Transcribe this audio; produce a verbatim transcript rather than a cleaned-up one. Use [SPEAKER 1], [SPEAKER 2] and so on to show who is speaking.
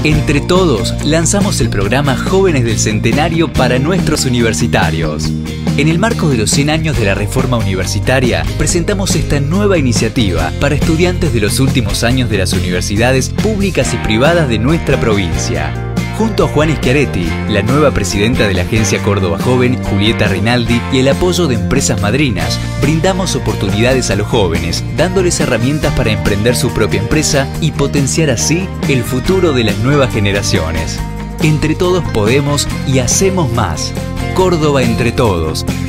[SPEAKER 1] Entre todos, lanzamos el programa Jóvenes del Centenario para nuestros universitarios. En el marco de los cien años de la Reforma Universitaria, presentamos esta nueva iniciativa para estudiantes de los últimos años de las universidades públicas y privadas de nuestra provincia. Junto a Juan Schiaretti, la nueva presidenta de la Agencia Córdoba Joven, Julieta Rinaldi, y el apoyo de empresas madrinas, brindamos oportunidades a los jóvenes, dándoles herramientas para emprender su propia empresa y potenciar así el futuro de las nuevas generaciones. Entre todos podemos y hacemos más. Córdoba entre todos.